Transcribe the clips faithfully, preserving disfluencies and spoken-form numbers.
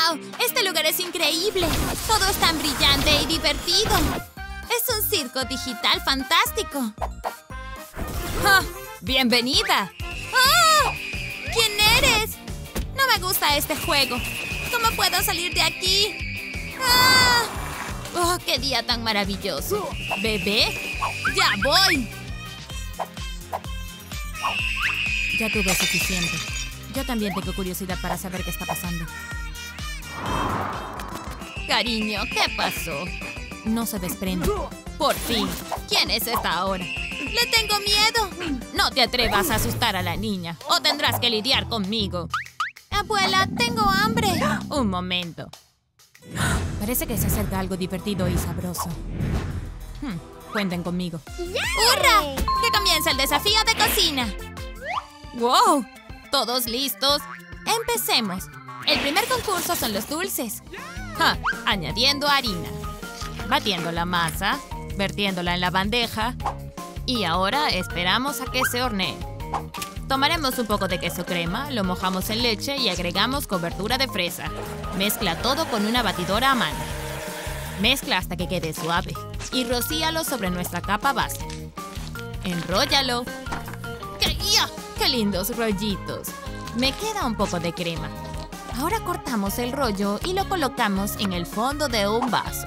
¡Wow! Este lugar es increíble. Todo es tan brillante y divertido. Es un circo digital fantástico. ¡Ah! ¡Bienvenida! ¡Oh! ¿Quién eres? No me gusta este juego. ¿Cómo puedo salir de aquí? ¡Ah! ¡Oh, qué día tan maravilloso! ¿Bebé? ¡Ya voy! Ya tuve suficiente. Yo también tengo curiosidad para saber qué está pasando. Cariño, ¿qué pasó? No se desprende. Por fin. ¿Quién es esta ahora? ¡Le tengo miedo! No te atrevas a asustar a la niña o tendrás que lidiar conmigo. Abuela, tengo hambre. Un momento. Parece que se acerca algo divertido y sabroso. Hmm, cuenten conmigo. ¡Hurra! ¡Que comience el desafío de cocina! ¡Wow! ¿Todos listos? Empecemos. El primer concurso son los dulces. Ja, añadiendo harina, batiendo la masa, vertiéndola en la bandeja y ahora esperamos a que se hornee. Tomaremos un poco de queso crema, lo mojamos en leche y agregamos cobertura de fresa. Mezcla todo con una batidora a mano. Mezcla hasta que quede suave y rocíalo sobre nuestra capa base. Enróllalo. ¡Qué, ¡Qué lindos rollitos! Me queda un poco de crema. Ahora cortamos el rollo y lo colocamos en el fondo de un vaso.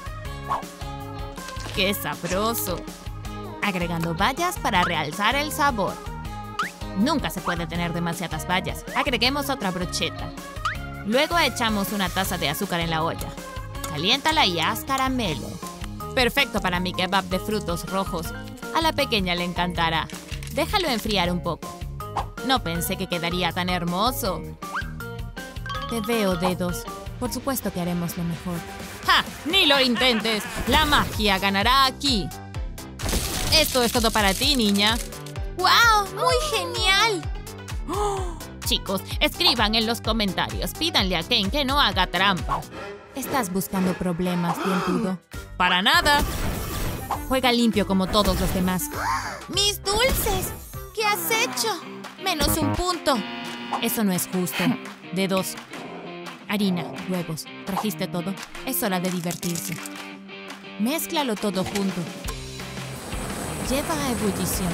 ¡Qué sabroso! Agregando bayas para realzar el sabor. Nunca se puede tener demasiadas bayas. Agreguemos otra brocheta. Luego echamos una taza de azúcar en la olla. Caliéntala y haz caramelo. Perfecto para mi kebab de frutos rojos. A la pequeña le encantará. Déjalo enfriar un poco. No pensé que quedaría tan hermoso. Te veo, dedos. Por supuesto que haremos lo mejor. ¡Ja! ¡Ni lo intentes! ¡La magia ganará aquí! Esto es todo para ti, niña. ¡Wow! ¡Muy genial! ¡Oh! Chicos, escriban en los comentarios. Pídanle a Ken que no haga trampa. ¿Estás buscando problemas, dientudo? ¡Para nada! Juega limpio como todos los demás. ¡Mis dulces! ¿Qué has hecho? Menos un punto. Eso no es justo. Dedos. Harina, huevos. ¿Trajiste todo? Es hora de divertirse. Mézclalo todo junto. Lleva a ebullición.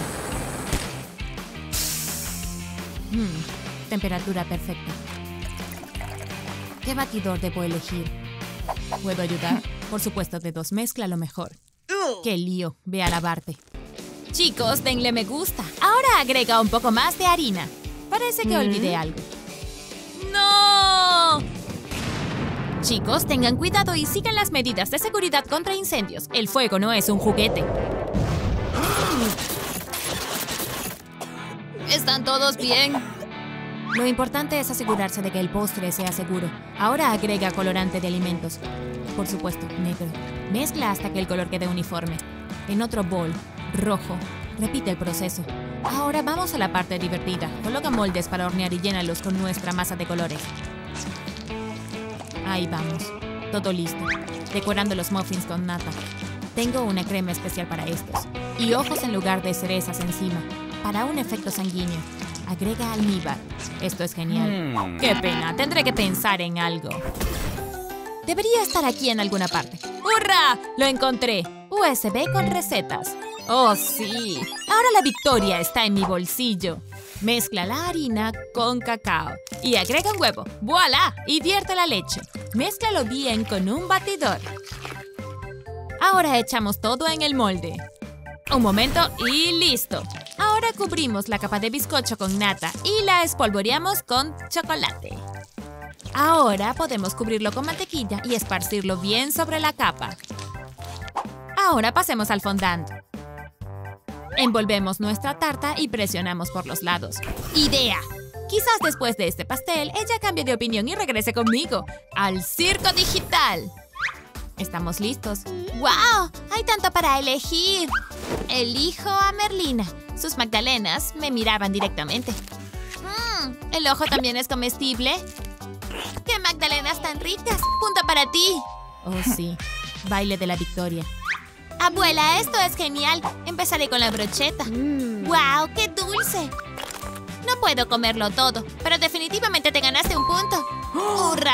Mm, temperatura perfecta. ¿Qué batidor debo elegir? ¿Puedo ayudar? Por supuesto, dedos. Mézclalo mejor. ¡Qué lío! Ve a lavarte. Chicos, denle me gusta. Ahora agrega un poco más de harina. Parece que olvidé algo. ¡No! Chicos, tengan cuidado y sigan las medidas de seguridad contra incendios. El fuego no es un juguete. ¿Están todos bien? Lo importante es asegurarse de que el postre sea seguro. Ahora agrega colorante de alimentos. Por supuesto, negro. Mezcla hasta que el color quede uniforme. En otro bol, rojo. Repite el proceso. Ahora vamos a la parte divertida. Coloca moldes para hornear y llénalos con nuestra masa de colores. Ahí vamos. Todo listo. Decorando los muffins con nata. Tengo una crema especial para estos. Y ojos en lugar de cerezas encima. Para un efecto sanguíneo. Agrega almíbar. Esto es genial. Mm. ¡Qué pena! Tendré que pensar en algo. Debería estar aquí en alguna parte. ¡Hurra! ¡Lo encontré! U S B con recetas. ¡Oh, sí! Ahora la victoria está en mi bolsillo. Mezcla la harina con cacao y agrega un huevo. ¡Voilá! Y vierte la leche. Mézclalo bien con un batidor. Ahora echamos todo en el molde. Un momento y listo. Ahora cubrimos la capa de bizcocho con nata y la espolvoreamos con chocolate. Ahora podemos cubrirlo con mantequilla y esparcirlo bien sobre la capa. Ahora pasemos al fondant. Envolvemos nuestra tarta y presionamos por los lados. ¡Idea! Quizás después de este pastel, ella cambie de opinión y regrese conmigo al circo digital. ¿Estamos listos? ¡Wow! Hay tanto para elegir. Elijo a Merlina. Sus magdalenas me miraban directamente. Mm, ¿el ojo también es comestible? ¡Qué magdalenas tan ricas! ¡Punto para ti! Oh, sí. Baile de la victoria. Abuela, esto es genial. Empezaré con la brocheta. Mm. ¡Wow! ¡Qué dulce! No puedo comerlo todo, pero definitivamente te ganaste un punto. ¡Hurra!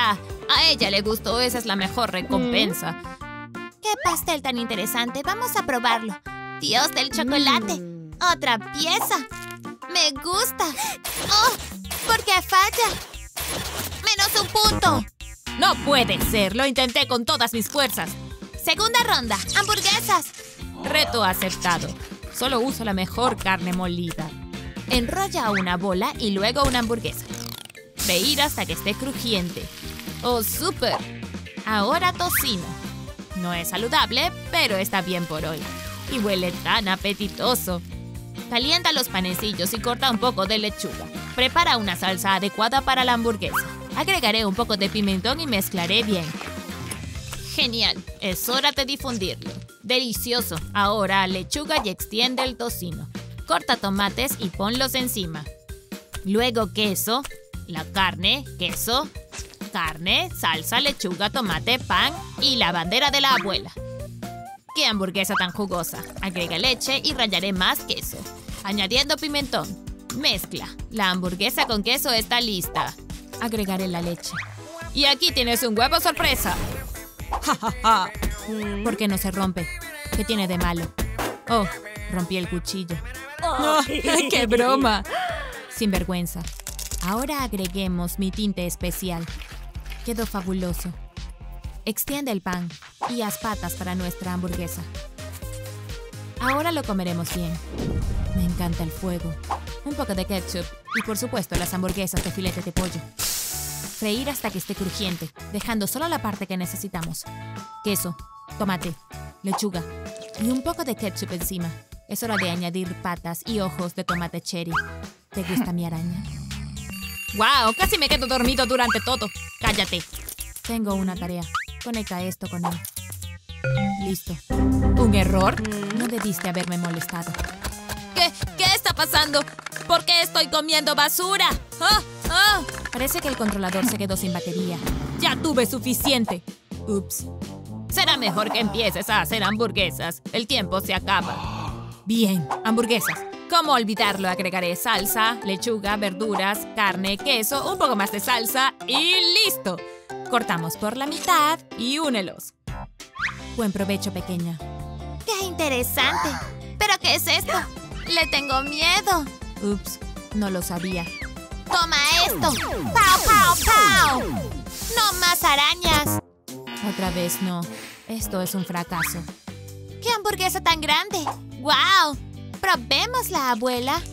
A ella le gustó, esa es la mejor recompensa. ¡Qué pastel tan interesante! Vamos a probarlo. ¡Dios del chocolate! Mm. ¡Otra pieza! ¡Me gusta! ¡Oh! ¿Por qué falla? ¡Menos un punto! ¡No puede ser! Lo intenté con todas mis fuerzas. Segunda ronda. ¡Hamburguesas! Reto aceptado. Solo uso la mejor carne molida. Enrolla una bola y luego una hamburguesa. Freír hasta que esté crujiente. ¡Oh, súper! Ahora tocino. No es saludable, pero está bien por hoy. Y huele tan apetitoso. Calienta los panecillos y corta un poco de lechuga. Prepara una salsa adecuada para la hamburguesa. Agregaré un poco de pimentón y mezclaré bien. Genial, es hora de difundirlo. Delicioso. Ahora lechuga y extiende el tocino. Corta tomates y ponlos encima. Luego queso, la carne, queso, carne, salsa, lechuga, tomate, pan y la bandera de la abuela. ¡Qué hamburguesa tan jugosa! Agrega leche y rallaré más queso. Añadiendo pimentón. Mezcla. La hamburguesa con queso está lista. Agregaré la leche. Y aquí tienes un huevo sorpresa. ¡Ja, ja, ja! ¿Por qué no se rompe? ¿Qué tiene de malo? Oh, rompí el cuchillo. Oh, ¡qué broma! Sin vergüenza. Ahora agreguemos mi tinte especial. Quedó fabuloso. Extiende el pan y haz patas para nuestra hamburguesa. Ahora lo comeremos bien. Me encanta el fuego. Un poco de ketchup y por supuesto las hamburguesas de filete de pollo. Freír hasta que esté crujiente, dejando solo la parte que necesitamos. Queso, tomate, lechuga y un poco de ketchup encima. Es hora de añadir patas y ojos de tomate cherry. ¿Te gusta mi araña? ¡Wow! Casi me quedo dormido durante todo. ¡Cállate! Tengo una tarea. Conecta esto con él. Listo. ¿Un error? No debiste haberme molestado. ¿Qué? ¿Qué está pasando? ¿Por qué estoy comiendo basura? ¡Ah! ¡Ah! Parece que el controlador se quedó sin batería. ¡Ya tuve suficiente! Ups. Será mejor que empieces a hacer hamburguesas. El tiempo se acaba. Bien, hamburguesas. ¿Cómo olvidarlo? Agregaré salsa, lechuga, verduras, carne, queso, un poco más de salsa y ¡listo! Cortamos por la mitad y únelos. Buen provecho, pequeña. ¡Qué interesante! ¿Pero qué es esto? ¡Le tengo miedo! Ups, no lo sabía. ¡Toma esto! ¡Pau, pau, pau! ¡No más arañas! Otra vez no. Esto es un fracaso. ¡Qué hamburguesa tan grande! ¡Guau! ¡Probémosla, abuela!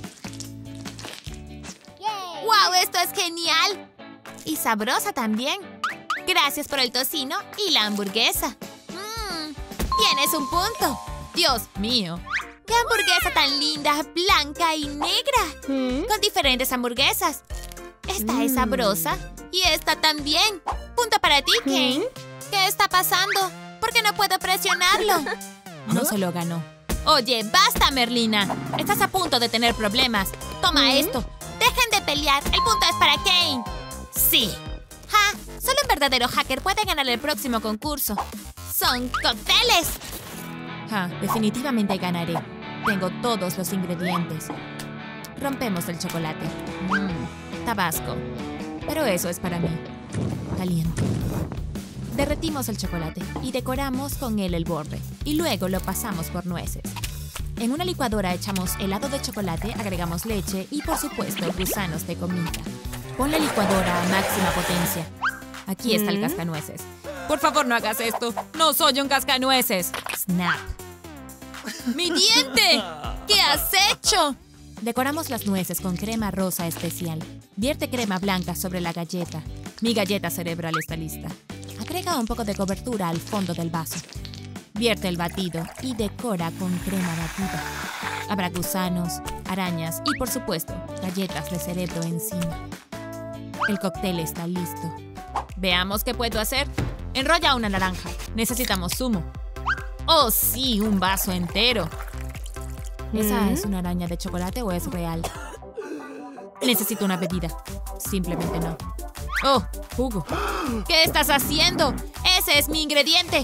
Yay. ¡Guau! ¡Esto es genial! Y sabrosa también. Gracias por el tocino y la hamburguesa. Mmm, tienes un punto. ¡Dios mío! ¡Qué hamburguesa tan linda, blanca y negra! ¿Mm? Con diferentes hamburguesas. Esta mm. es sabrosa y esta también. Punto para ti, Kane. ¿Mm? ¿Qué está pasando? ¿Por qué no puedo presionarlo? No se lo ganó. Oye, basta, Merlina. Estás a punto de tener problemas. Toma ¿Mm? esto. Dejen de pelear. El punto es para Kane. Sí. Ja, solo un verdadero hacker puede ganar el próximo concurso. ¡Son cócteles! Ja, definitivamente ganaré. Tengo todos los ingredientes. Rompemos el chocolate. Mmm, tabasco. Pero eso es para mí. Caliente. Derretimos el chocolate y decoramos con él el borde. Y luego lo pasamos por nueces. En una licuadora echamos helado de chocolate, agregamos leche y, por supuesto, gusanos de comida. Pon la licuadora a máxima potencia. Aquí está el cascanueces. Por favor, no hagas esto. No soy un cascanueces. Snap. ¡Mi diente! ¿Qué has hecho? Decoramos las nueces con crema rosa especial. Vierte crema blanca sobre la galleta. Mi galleta cerebral está lista. Agrega un poco de cobertura al fondo del vaso. Vierte el batido y decora con crema batida. Habrá gusanos, arañas y, por supuesto, galletas de cerebro encima. El cóctel está listo. Veamos qué puedo hacer. Enrolla una naranja. Necesitamos zumo. ¡Oh, sí! Un vaso entero. ¿Esa ¿Mm? es una araña de chocolate o es real? Necesito una bebida. Simplemente no. ¡Oh! Jugo. ¿Qué estás haciendo? ¡Ese es mi ingrediente!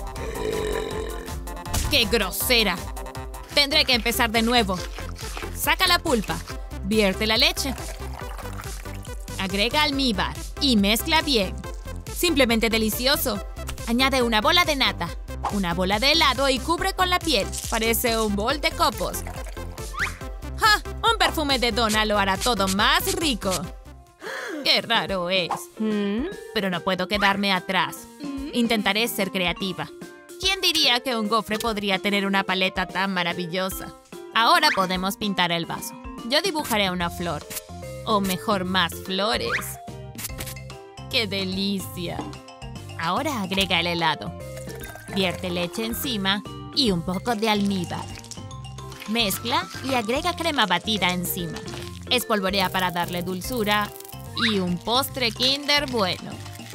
¡Qué grosera! Tendré que empezar de nuevo. Saca la pulpa. Vierte la leche. Agrega almíbar y mezcla bien. Simplemente delicioso. Añade una bola de nata, una bola de helado y cubre con la piel. Parece un bol de copos. ¡Ja! Un perfume de dona lo hará todo más rico. ¡Qué raro es! Pero no puedo quedarme atrás. Intentaré ser creativa. ¿Quién diría que un gofre podría tener una paleta tan maravillosa? Ahora podemos pintar el vaso. Yo dibujaré una flor. O mejor, más flores. ¡Qué delicia! Ahora agrega el helado. Vierte leche encima y un poco de almíbar. Mezcla y agrega crema batida encima. Espolvorea para darle dulzura. Y un postre Kinder bueno.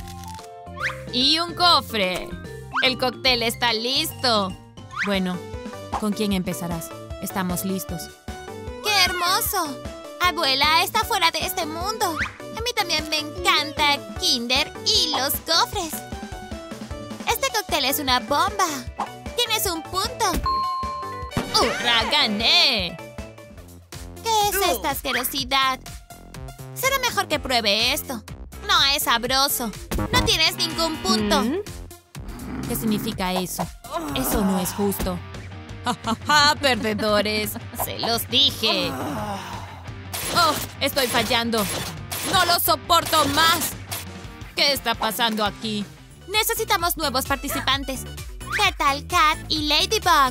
¡Y un cofre! ¡El cóctel está listo! Bueno, ¿con quién empezarás? Estamos listos. ¡Qué hermoso! Abuela, está fuera de este mundo. A mí también me encanta Kinder y los cofres. Este cóctel es una bomba. Tienes un punto. ¡Hurra! ¡Gané! ¿Qué es esta asquerosidad? Será mejor que pruebe esto. No es sabroso. No tienes ningún punto. ¿Qué significa eso? Eso no es justo. ¡Ja, ja, ja! ¡Perdedores! ¡Se los dije! ¡Oh! ¡Estoy fallando! ¡No lo soporto más! ¿Qué está pasando aquí? Necesitamos nuevos participantes. ¿Qué tal Cat y Ladybug?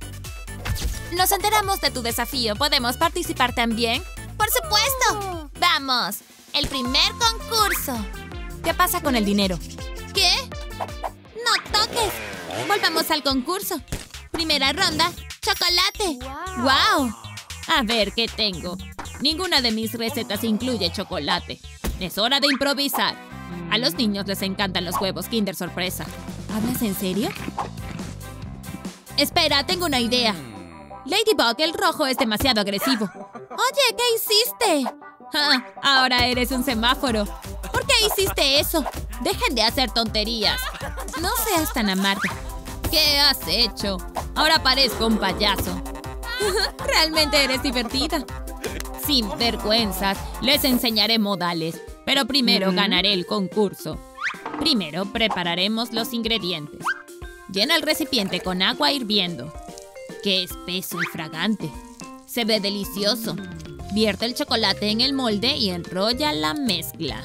Nos enteramos de tu desafío. ¿Podemos participar también? ¡Por supuesto! ¡Vamos! ¡El primer concurso! ¿Qué pasa con el dinero? ¿Qué? ¡No toques! Volvamos al concurso. Primera ronda, chocolate. ¡Wow! A ver, ¿qué tengo? Ninguna de mis recetas incluye chocolate. Es hora de improvisar. A los niños les encantan los huevos Kinder Sorpresa. ¿Hablas en serio? Espera, tengo una idea. Ladybug, el rojo es demasiado agresivo. Oye, ¿qué hiciste? Ah, ahora eres un semáforo. ¿Por qué hiciste eso? Dejen de hacer tonterías. No seas tan amarga. ¿Qué has hecho? Ahora parezco un payaso. Realmente eres divertida. Sin vergüenzas, les enseñaré modales. Pero primero ganaré el concurso. Primero prepararemos los ingredientes. Llena el recipiente con agua hirviendo. ¡Qué espeso y fragante! Se ve delicioso. Vierte el chocolate en el molde y enrolla la mezcla.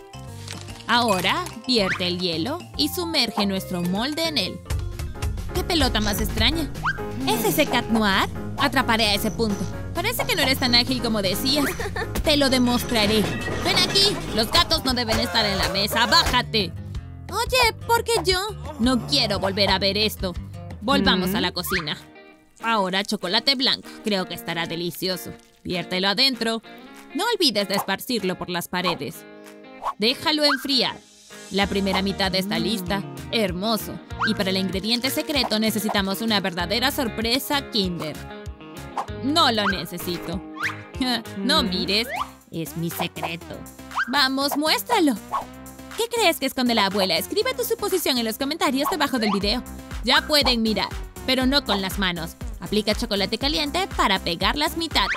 Ahora, vierte el hielo y sumerge nuestro molde en él. ¡Qué pelota más extraña! ¿Es ese Cat Noir? Atraparé a ese punto. Parece que no eres tan ágil como decías. Te lo demostraré. ¡Ven aquí! Los gatos no deben estar en la mesa. ¡Bájate! Oye, ¿por qué yo? No quiero volver a ver esto. Volvamos mm. a la cocina. Ahora chocolate blanco. Creo que estará delicioso. Viértelo adentro. No olvides de esparcirlo por las paredes. Déjalo enfriar. La primera mitad está lista. ¡Hermoso! Y para el ingrediente secreto necesitamos una verdadera sorpresa Kinder. No lo necesito. No mires. Es mi secreto. Vamos, muéstralo. ¿Qué crees que esconde la abuela? Escribe tu suposición en los comentarios debajo del video. Ya pueden mirar, pero no con las manos. Aplica chocolate caliente para pegar las mitades.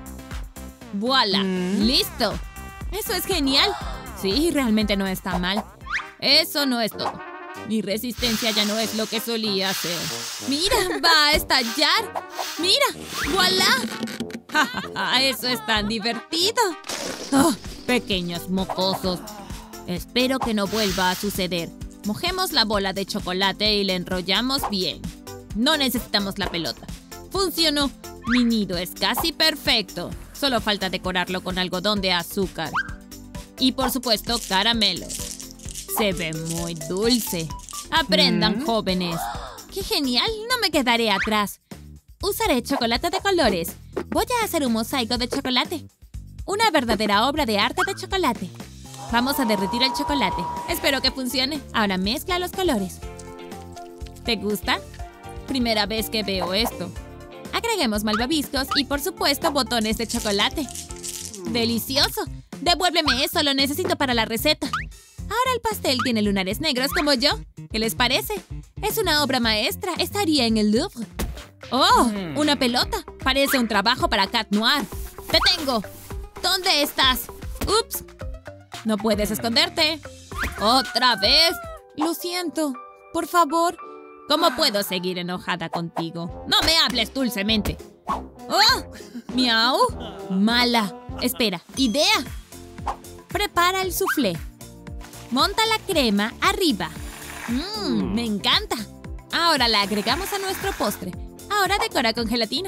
¡Voilá! Mm. ¡Listo! ¡Eso es genial! Sí, realmente no está mal. Eso no es todo. Mi resistencia ya no es lo que solía ser. ¡Mira! ¡Va a estallar! ¡Mira! ¡Voilá! ¡Ja, ja, ja! ¡Eso es tan divertido! ¡Oh, pequeños mocosos! Espero que no vuelva a suceder. Mojemos la bola de chocolate y la enrollamos bien. No necesitamos la pelota. ¡Funcionó! Mi nido es casi perfecto. Solo falta decorarlo con algodón de azúcar. Y por supuesto, caramelos. Se ve muy dulce. Aprendan, ¿Mm? jóvenes. ¡Qué genial! No me quedaré atrás. Usaré chocolate de colores. Voy a hacer un mosaico de chocolate. Una verdadera obra de arte de chocolate. Vamos a derretir el chocolate. Espero que funcione. Ahora mezcla los colores. ¿Te gusta? Primera vez que veo esto. Agreguemos malvaviscos y, por supuesto, botones de chocolate. ¡Delicioso! ¡Devuélveme eso! Lo necesito para la receta. Ahora el pastel tiene lunares negros como yo. ¿Qué les parece? Es una obra maestra. Estaría en el Louvre. ¡Oh! ¡Una pelota! Parece un trabajo para Cat Noir. ¡Te tengo! ¿Dónde estás? ¡Ups! No puedes esconderte. ¿Otra vez? Lo siento. Por favor. ¿Cómo puedo seguir enojada contigo? No me hables dulcemente. ¡Oh! ¡Miau! Mala. Espera. ¡Idea! Prepara el soufflé. Monta la crema arriba. Mmm, me encanta. Ahora la agregamos a nuestro postre. Ahora decora con gelatina.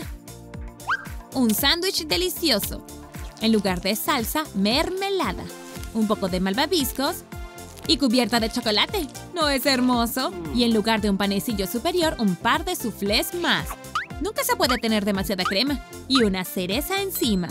Un sándwich delicioso. En lugar de salsa, mermelada. Un poco de malvaviscos y cubierta de chocolate. ¿No es hermoso? Y en lugar de un panecillo superior, un par de soufflés más. Nunca se puede tener demasiada crema. Y una cereza encima.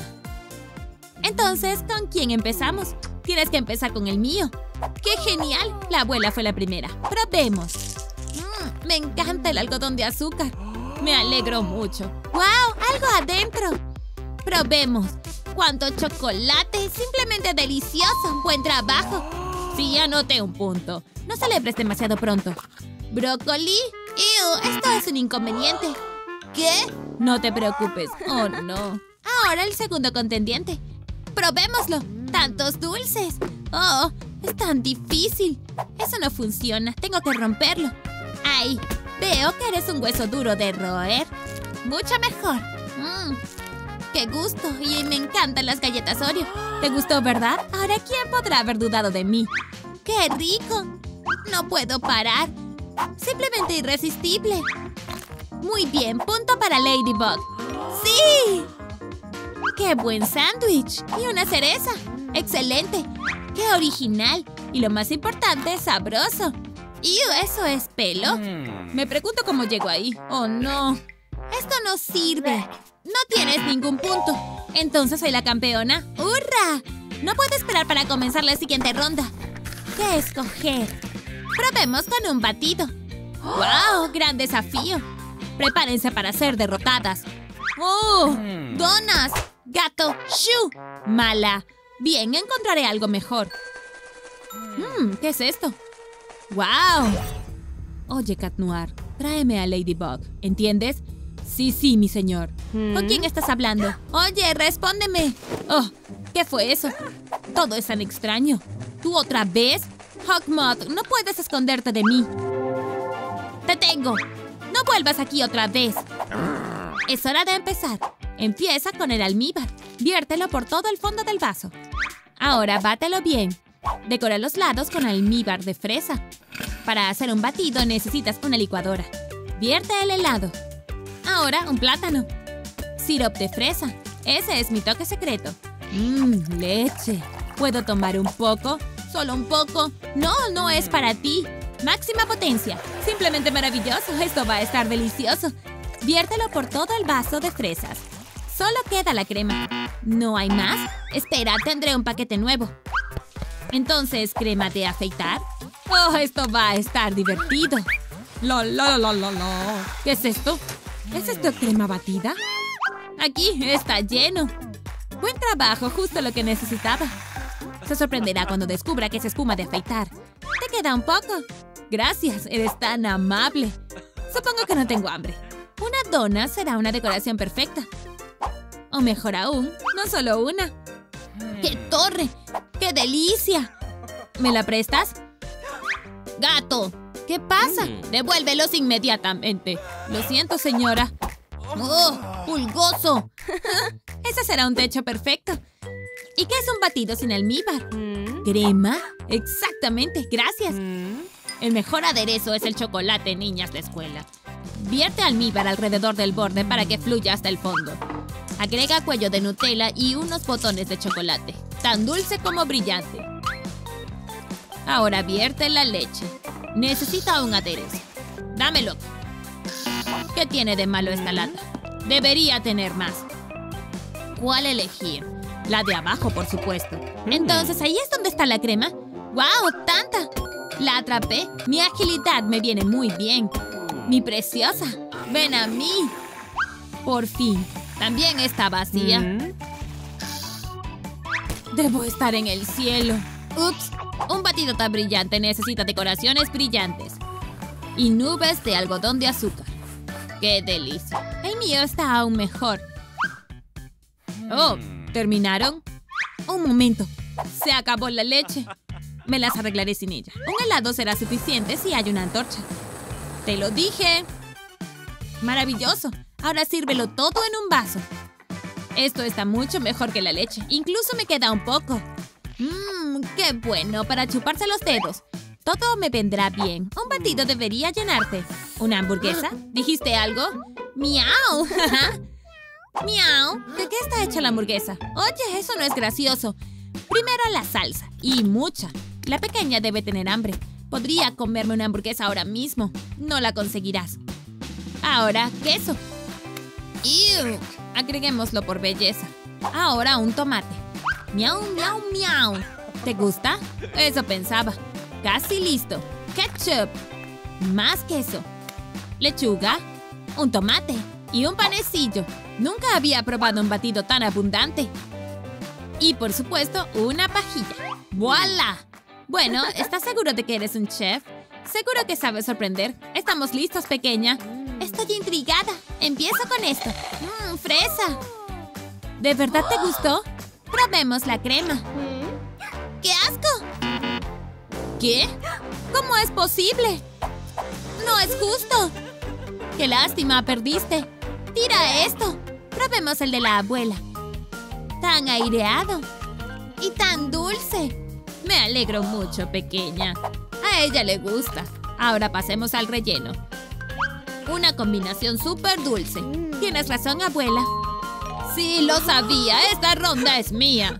Entonces, ¿con quién empezamos? Tienes que empezar con el mío. ¡Qué genial! La abuela fue la primera. ¡Probemos! Mm, me encanta el algodón de azúcar. Me alegro mucho. ¡Wow! ¡Algo adentro! ¡Probemos! ¡Cuánto chocolate! ¡Simplemente delicioso! ¡Buen trabajo! Sí, anoté un punto. No celebres demasiado pronto. ¿Brócoli? ¡Ew! Esto es un inconveniente. ¿Qué? No te preocupes. ¡Oh, no! Ahora el segundo contendiente. ¡Probémoslo! ¡Tantos dulces! ¡Oh! ¡Es tan difícil! Eso no funciona. Tengo que romperlo. ¡Ay! Veo que eres un hueso duro de roer. Mucho mejor. Mmm. ¡Qué gusto! Y me encantan las galletas Oreo. ¿Te gustó, verdad? Ahora, ¿quién podrá haber dudado de mí? ¡Qué rico! No puedo parar. Simplemente irresistible. Muy bien. Punto para Ladybug. ¡Sí! ¡Qué buen sándwich! Y una cereza. ¡Excelente! ¡Qué original! Y lo más importante, sabroso. ¡Ew! ¿Eso es pelo? Me pregunto cómo llego ahí. ¡Oh, no! Esto no sirve. No tienes ningún punto. Entonces soy la campeona. ¡Hurra! No puedo esperar para comenzar la siguiente ronda. ¿Qué escoger? Probemos con un batido. ¡Wow! ¡Gran desafío! Prepárense para ser derrotadas. ¡Oh! ¡Donas! ¡Gato! ¡Shoo! ¡Mala! Bien, encontraré algo mejor. Hmm, ¿qué es esto? ¡Wow! Oye, Cat Noir, tráeme a Ladybug, ¿entiendes? Sí, sí, mi señor. ¿Con quién estás hablando? Oye, respóndeme. Oh, ¿qué fue eso? Todo es tan extraño. ¿Tú otra vez? Hawkmoth, no puedes esconderte de mí. ¡Te tengo! ¡No vuelvas aquí otra vez! Es hora de empezar. Empieza con el almíbar. Viértelo por todo el fondo del vaso. Ahora bátelo bien. Decora los lados con almíbar de fresa. Para hacer un batido necesitas una licuadora. Vierte el helado. Ahora un plátano. Sirope de fresa. Ese es mi toque secreto. Mmm, leche. ¿Puedo tomar un poco? ¿Solo un poco? No, no es para ti. Máxima potencia. Simplemente maravilloso. Esto va a estar delicioso. Viértelo por todo el vaso de fresas. Solo queda la crema. ¿No hay más? Espera, tendré un paquete nuevo. Entonces, ¿crema de afeitar? ¡Oh, esto va a estar divertido! ¡La, la, la, la, la! ¿Qué es esto? ¿Es esto crema batida? Aquí está lleno. Buen trabajo, justo lo que necesitaba. Se sorprenderá cuando descubra que es espuma de afeitar. ¿Te queda un poco? Gracias, eres tan amable. Supongo que no tengo hambre. Una dona será una decoración perfecta. O mejor aún, no solo una. ¡Qué torre! ¡Qué delicia! ¿Me la prestas? ¡Gato! ¿Qué pasa? Devuélvelos inmediatamente. Lo siento, señora. ¡Oh! ¡Pulgoso! Ese será un techo perfecto. ¿Y qué es un batido sin almíbar? ¿Crema? Exactamente, gracias. El mejor aderezo es el chocolate, niñas de escuela. Vierte almíbar alrededor del borde para que fluya hasta el fondo. Agrega cuello de Nutella y unos botones de chocolate, tan dulce como brillante. Ahora vierte la leche. Necesita un aderezo. Dámelo. ¿Qué tiene de malo esta lata? Debería tener más. ¿Cuál elegir? La de abajo, por supuesto. Entonces, ¿ahí es donde está la crema? ¡Wow! ¡Tanta! La atrapé. Mi agilidad me viene muy bien. Mi preciosa. ¡Ven a mí! Por fin. También está vacía. Debo estar en el cielo. Ups. Un batido tan brillante necesita decoraciones brillantes. Y nubes de algodón de azúcar. ¡Qué delicia! El mío está aún mejor. Oh, ¿terminaron? Un momento. Se acabó la leche. Me las arreglaré sin ella. Un helado será suficiente si hay una antorcha. ¡Te lo dije! ¡Maravilloso! Ahora sírvelo todo en un vaso. Esto está mucho mejor que la leche. Incluso me queda un poco. Mmm, qué bueno para chuparse los dedos. Todo me vendrá bien. Un batido debería llenarte. ¿Una hamburguesa? ¿Dijiste algo? ¡Miau! ¡Miau! ¿De qué está hecha la hamburguesa? Oye, eso no es gracioso. Primero la salsa. Y mucha. La pequeña debe tener hambre. Podría comerme una hamburguesa ahora mismo. No la conseguirás. Ahora, queso. ¡Ew! Agreguémoslo por belleza. Ahora un tomate. ¡Miau, miau, miau! ¿Te gusta? Eso pensaba. Casi listo. Ketchup. Más queso. Lechuga. Un tomate. Y un panecillo. Nunca había probado un batido tan abundante. Y por supuesto, una pajilla. ¡Voilá! Bueno, ¿estás seguro de que eres un chef? Seguro que sabes sorprender. Estamos listos, pequeña. Estoy intrigada. Empiezo con esto. Mmm, fresa. ¿De verdad te gustó? Probemos la crema. ¡Qué asco! ¿Qué? ¿Cómo es posible? ¡No es justo! ¡Qué lástima! Perdiste. ¡Tira esto! Probemos el de la abuela. Tan aireado. Y tan dulce. Me alegro mucho, pequeña. A ella le gusta. Ahora pasemos al relleno. Una combinación súper dulce. Tienes razón, abuela. Sí, lo sabía. Esta ronda es mía.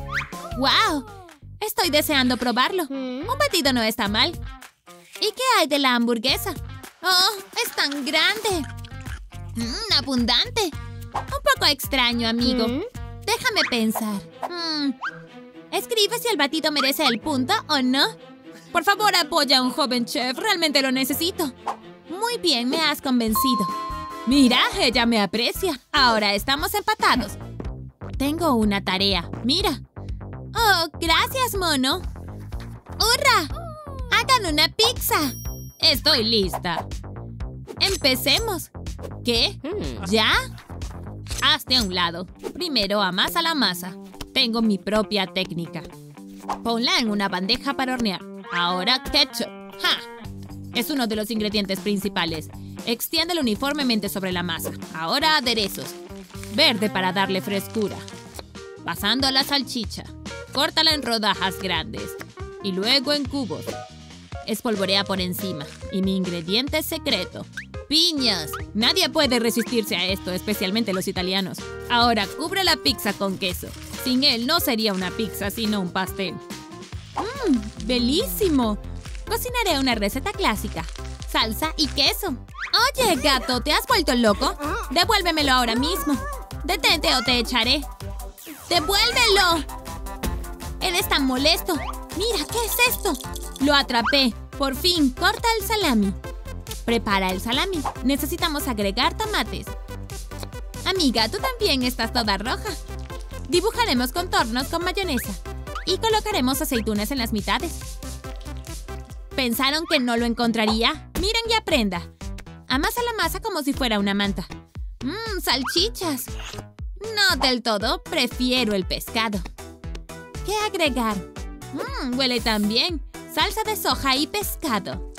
¡Wow! Estoy deseando probarlo. Un batido no está mal. ¿Y qué hay de la hamburguesa? ¡Oh! ¡Es tan grande! Mmm, abundante. Un poco extraño, amigo. Déjame pensar. Mm. Escribe si el batido merece el punto o no. Por favor, apoya a un joven chef. Realmente lo necesito. Muy bien, me has convencido. Mira, ella me aprecia. Ahora estamos empatados. Tengo una tarea. Mira. Oh, gracias, mono. ¡Hurra! ¡Hagan una pizza! Estoy lista. Empecemos. ¿Qué? ¿Ya? Hazte a un lado. Primero amasa la masa. Tengo mi propia técnica. Ponla en una bandeja para hornear. Ahora ketchup. ¡Ja! Es uno de los ingredientes principales. Extiéndelo uniformemente sobre la masa. Ahora aderezos. Verde para darle frescura. Pasando a la salchicha. Córtala en rodajas grandes. Y luego en cubos. Espolvorea por encima. Y mi ingrediente secreto. ¡Piñas! Nadie puede resistirse a esto, especialmente los italianos. Ahora cubre la pizza con queso. Sin él no sería una pizza, sino un pastel. ¡Mmm! ¡Bellísimo! Cocinaré una receta clásica. Salsa y queso. Oye, gato, ¿te has vuelto loco? Devuélvemelo ahora mismo. Detente o te echaré. ¡Devuélvelo! Eres tan molesto. Mira, ¿qué es esto? Lo atrapé. Por fin, corta el salami. Prepara el salami. Necesitamos agregar tomates. Amiga, tú también estás toda roja. Dibujaremos contornos con mayonesa. Y colocaremos aceitunas en las mitades. ¿Pensaron que no lo encontraría? Miren y aprenda. Amasa la masa como si fuera una manta. Mmm, salchichas. No del todo, prefiero el pescado. ¿Qué agregar? Mmm, huele tan bien. Salsa de soja y pescado.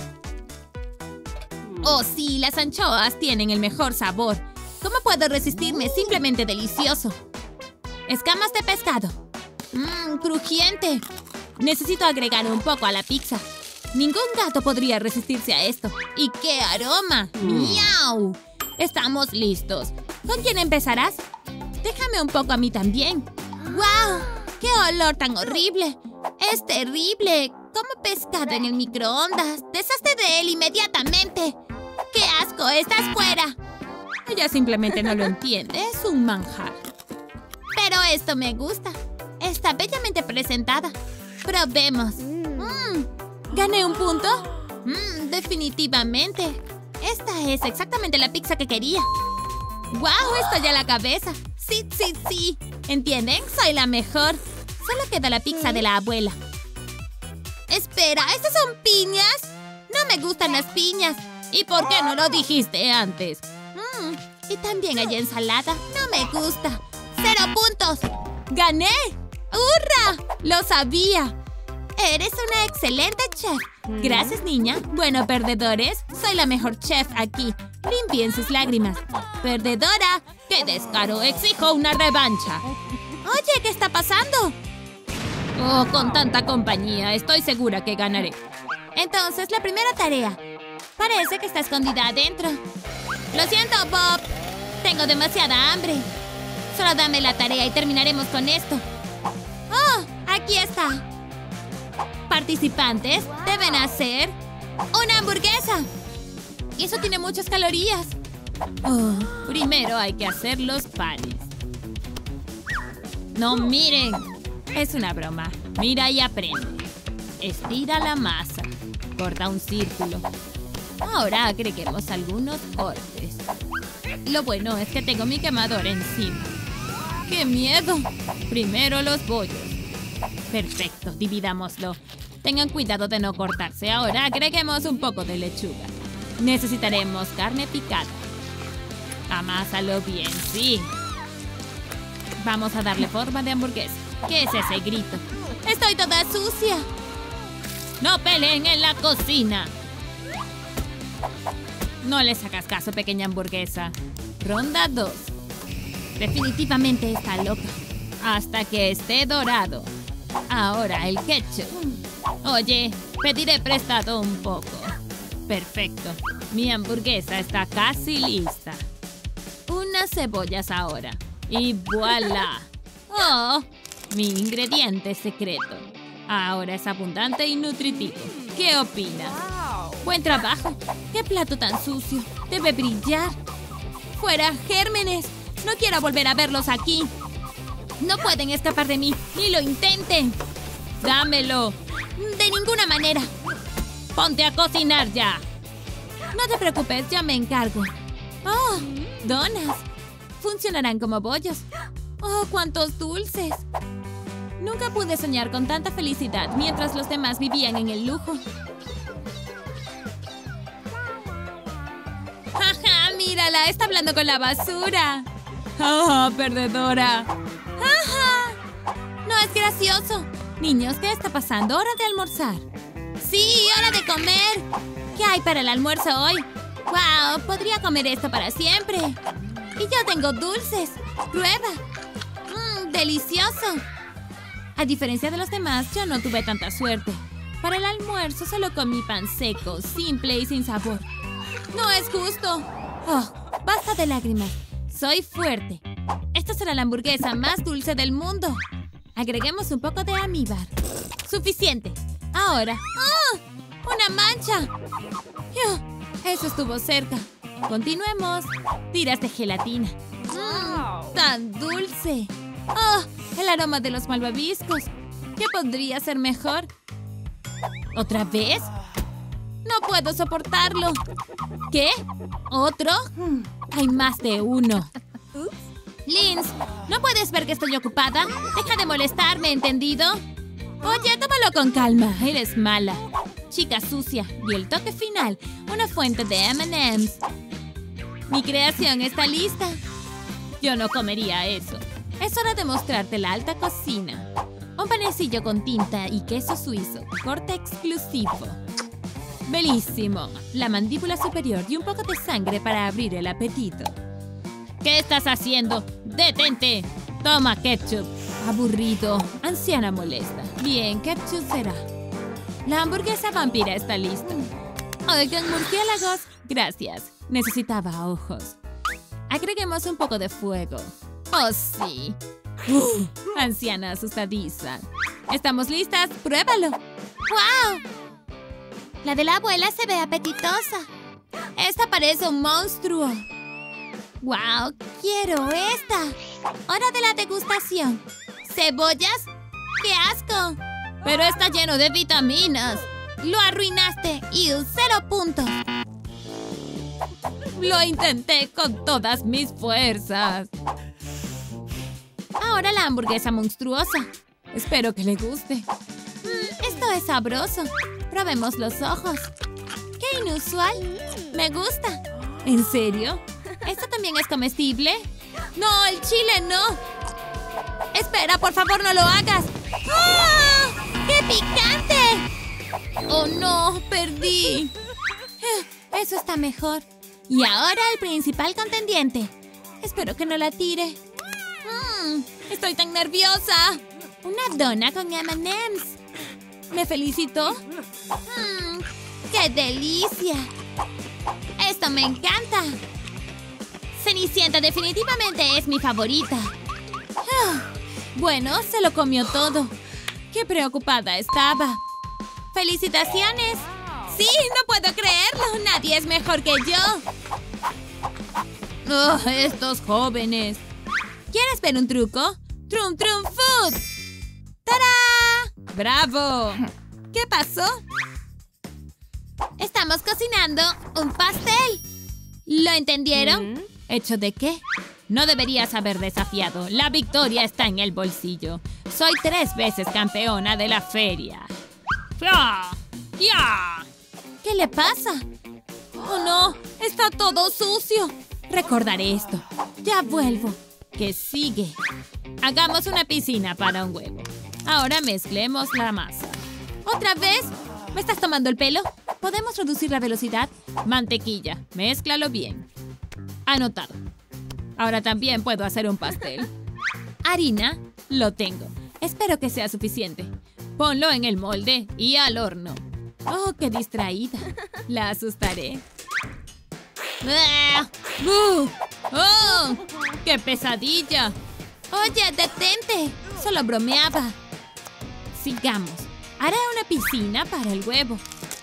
Oh, sí, las anchoas tienen el mejor sabor. ¿Cómo puedo resistirme? Simplemente delicioso. Escamas de pescado. Mmm, crujiente. Necesito agregar un poco a la pizza. Ningún gato podría resistirse a esto. ¡Y qué aroma! ¡Miau! Estamos listos. ¿Con quién empezarás? Déjame un poco a mí también. ¡Guau! ¡Qué olor tan horrible! ¡Es terrible! Como pescado en el microondas. ¡Deshazte de él inmediatamente! ¡Qué asco! ¡Estás fuera! Ella simplemente no lo entiende. Es un manjar. Pero esto me gusta. Está bellamente presentada. Probemos. Mm, ¿Gané un punto? Mm, definitivamente. Esta es exactamente la pizza que quería. ¡Guau! Estalla la cabeza. Sí, sí, sí. ¿Entienden? Soy la mejor. Solo queda la pizza de la abuela. Espera, ¿estas son piñas? No me gustan las piñas. ¿Y por qué no lo dijiste antes? Mm, y también hay ensalada. No me gusta. ¡Cero puntos! ¡Gané! ¡Hurra! ¡Lo sabía! Eres una excelente chef. Gracias, niña. Bueno, perdedores, soy la mejor chef aquí. Limpien sus lágrimas. ¡Perdedora! ¡Qué descaro! ¡Exijo una revancha! Oye, ¿qué está pasando? Oh, con tanta compañía, estoy segura que ganaré. Entonces, la primera tarea. Parece que está escondida adentro. Lo siento, Bob. Tengo demasiada hambre. Solo dame la tarea y terminaremos con esto. ¡Oh! Aquí está. Participantes deben hacer una hamburguesa. Y eso tiene muchas calorías. Oh, primero hay que hacer los panes. No miren. Es una broma. Mira y aprende. Estira la masa. Corta un círculo. Ahora agreguemos algunos cortes. Lo bueno es que tengo mi quemador encima. ¡Qué miedo! Primero los bollos. Perfecto, dividámoslo. Tengan cuidado de no cortarse. Ahora agreguemos un poco de lechuga. Necesitaremos carne picada. Amásalo bien, sí. Vamos a darle forma de hamburguesa. ¿Qué es ese grito? ¡Estoy toda sucia! ¡No peleen en la cocina! No les hagas caso, pequeña hamburguesa. Ronda dos. Definitivamente está loca. Hasta que esté dorado. Ahora el ketchup. Oye, pediré prestado un poco. Perfecto. Mi hamburguesa está casi lista. Unas cebollas ahora. Y ¡voilá! ¡Oh! Mi ingrediente secreto. Ahora es abundante y nutritivo. ¿Qué opinas? Buen trabajo. ¡Qué plato tan sucio! Debe brillar. ¡Fuera, gérmenes! No quiero volver a verlos aquí. No pueden escapar de mí. ¡Ni lo intenten! ¡Dámelo! ¡De ninguna manera! ¡Ponte a cocinar ya! No te preocupes, yo me encargo. ¡Oh! ¡Donas! Funcionarán como bollos. ¡Oh, cuántos dulces! Nunca pude soñar con tanta felicidad mientras los demás vivían en el lujo. ¡Jaja! ¡Mírala! ¡Está hablando con la basura! ¡Ah, perdedora! ¡Ajá! No es gracioso. Niños, ¿qué está pasando? ¡Hora de almorzar! ¡Sí, hora de comer! ¿Qué hay para el almuerzo hoy? ¡Wow! Podría comer esto para siempre. Y yo tengo dulces. ¡Prueba! ¡Mmm! ¡Delicioso! A diferencia de los demás, yo no tuve tanta suerte. Para el almuerzo solo comí pan seco, simple y sin sabor. ¡No es justo! ¡Oh! ¡Basta de lágrimas! ¡Soy fuerte! Esta será la hamburguesa más dulce del mundo. Agreguemos un poco de almíbar. ¡Suficiente! Ahora... ¡Oh! ¡Una mancha! ¡Yuh! Eso estuvo cerca. Continuemos. Tiras de gelatina. ¡Mmm! ¡Tan dulce! ¡Oh! El aroma de los malvaviscos. ¿Qué podría ser mejor? ¿Otra vez? ¡No puedo soportarlo! ¿Qué? ¿Otro? Hay más de uno. Linz, ¿no puedes ver que estoy ocupada? Deja de molestarme, ¿entendido? Oye, tómalo con calma. Eres mala. Chica sucia. Y el toque final. Una fuente de eme and eme's. Mi creación está lista. Yo no comería eso. Es hora de mostrarte la alta cocina. Un panecillo con tinta y queso suizo. Corte exclusivo. Bellísimo. La mandíbula superior y un poco de sangre para abrir el apetito. ¿Qué estás haciendo? ¡Detente! Toma ketchup. Aburrido. Anciana molesta. Bien, ketchup será. La hamburguesa vampira está lista. Oigan, murciélagos. Gracias. Necesitaba ojos. Agreguemos un poco de fuego. ¡Oh, sí! Uh, anciana asustadiza. ¿Estamos listas? ¡Pruébalo! ¡Wow! La de la abuela se ve apetitosa. Esta parece un monstruo. ¡Wow! ¡Quiero esta! ¡Hora de la degustación! ¿Cebollas? ¡Qué asco! Pero está lleno de vitaminas. ¡Lo arruinaste! ¡Y cero puntos! Lo intenté con todas mis fuerzas. Ahora la hamburguesa monstruosa. Espero que le guste. Mm, esto es sabroso. Probemos los ojos. ¡Qué inusual! Me gusta. ¿En serio? ¿Esto también es comestible? ¡No, el chile no! ¡Espera, por favor, no lo hagas! ¡Ah! ¿Qué picante! ¡Oh, no! ¡Perdí! Eso está mejor. Y ahora el principal contendiente. Espero que no la tire. Mm, ¡Estoy tan nerviosa! Una dona con eme and eme's. ¿Me felicitó? Mmm, ¡qué delicia! Esto me encanta. Cenicienta definitivamente es mi favorita. Ah, bueno, se lo comió todo. ¡Qué preocupada estaba! ¡Felicitaciones! ¡Sí! ¡No puedo creerlo! ¡Nadie es mejor que yo! ¡Oh, estos jóvenes! ¿Quieres ver un truco? ¡Trum Trum Food! ¡Tará! ¡Bravo! ¿Qué pasó? Estamos cocinando un pastel. ¿Lo entendieron? ¿Mm? ¿Hecho de qué? No deberías haber desafiado. La victoria está en el bolsillo. Soy tres veces campeona de la feria. ¡Ya! ¡Ya! ¿Qué le pasa? ¡Oh, no! ¡Está todo sucio! Recordaré esto. Ya vuelvo. ¿Qué sigue? Hagamos una piscina para un huevo. Ahora mezclemos la masa. ¿Otra vez? ¿Me estás tomando el pelo? ¿Podemos reducir la velocidad? Mantequilla. Mézclalo bien. Anotado. Ahora también puedo hacer un pastel. Harina. Lo tengo. Espero que sea suficiente. Ponlo en el molde y al horno. ¡Oh, qué distraída! La asustaré. ¡Ah! ¡Uh! ¡Oh! ¡Qué pesadilla! Oye, detente. Solo bromeaba. Sigamos. Haré una piscina para el huevo.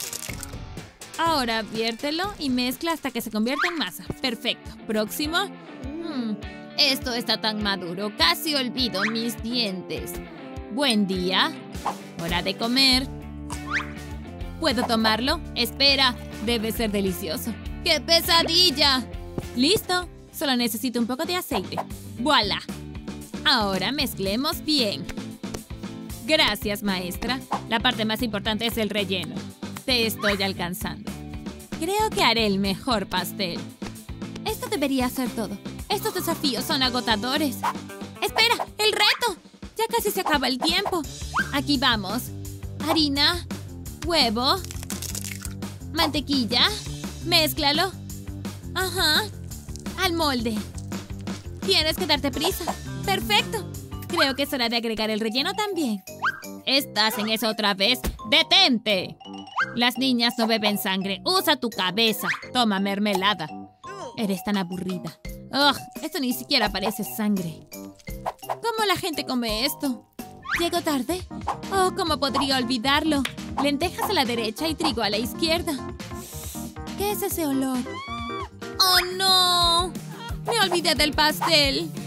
Ahora viértelo y mezcla hasta que se convierta en masa. Perfecto. Próximo. Hmm, esto está tan maduro. Casi olvido mis dientes. Buen día. Hora de comer. ¿Puedo tomarlo? Espera. Debe ser delicioso. ¡Qué pesadilla! ¡Listo! Solo necesito un poco de aceite. ¡Voilá! Ahora mezclemos bien. Gracias, maestra. La parte más importante es el relleno. Te estoy alcanzando. Creo que haré el mejor pastel. Esto debería ser todo. Estos desafíos son agotadores. ¡Espera! ¡El reto! Ya casi se acaba el tiempo. Aquí vamos. Harina. Huevo. Mantequilla. Mézclalo. Ajá. Al molde. Tienes que darte prisa. ¡Perfecto! Creo que es hora de agregar el relleno también. ¿Estás en eso otra vez? ¡Detente! Las niñas no beben sangre. Usa tu cabeza. Toma mermelada. Eres tan aburrida. ¡Ugh! Esto ni siquiera parece sangre. ¿Cómo la gente come esto? ¿Llego tarde? Oh, ¿cómo podría olvidarlo? Lentejas a la derecha y trigo a la izquierda. ¿Qué es ese olor? ¡Oh, no! Me olvidé del pastel.